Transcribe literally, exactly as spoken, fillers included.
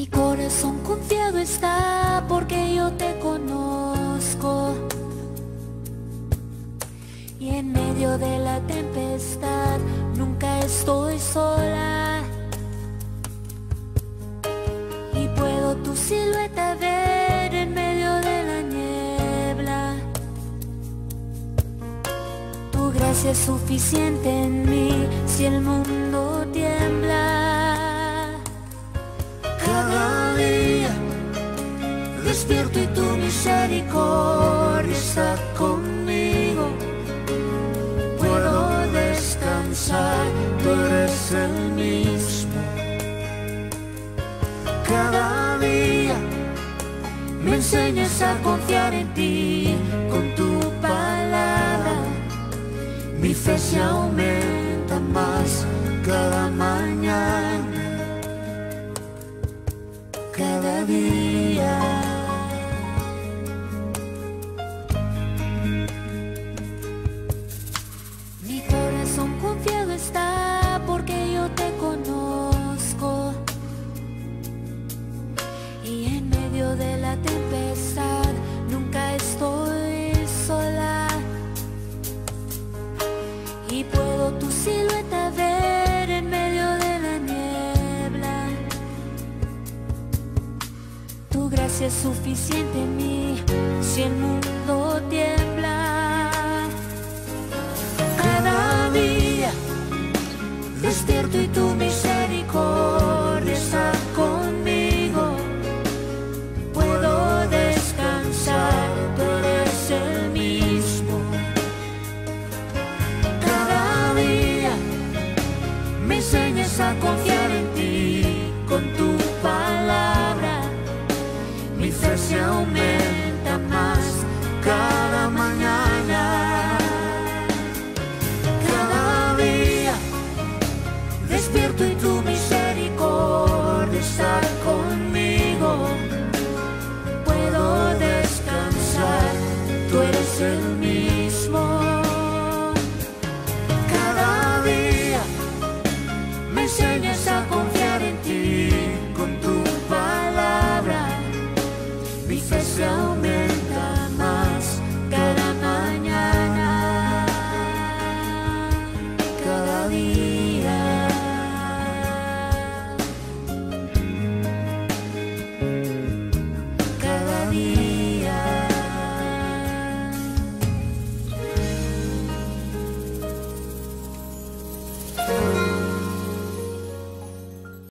corazón confiado está porque yo te conozco. Y en medio de la tempestad nunca estoy sola. Y puedo tu silueta ver en medio de la niebla. Tu gracia es suficiente en mí si el mundo tiembla. Cada día despierto y tu misericordia está conmigo. Puedo descansar, tú eres el mismo. Cada día me enseñas a confiar en ti con tu palabra. Mi fe se aumenta más cada mañana, cada día. Mi corazón confiado está porque yo te conozco. Y en medio de la tempestad nunca estoy sola. Y puedo tu silueta ver en medio de la niebla. Tu gracia es suficiente en mí si el mundo tiembla. Cada día despierto y tu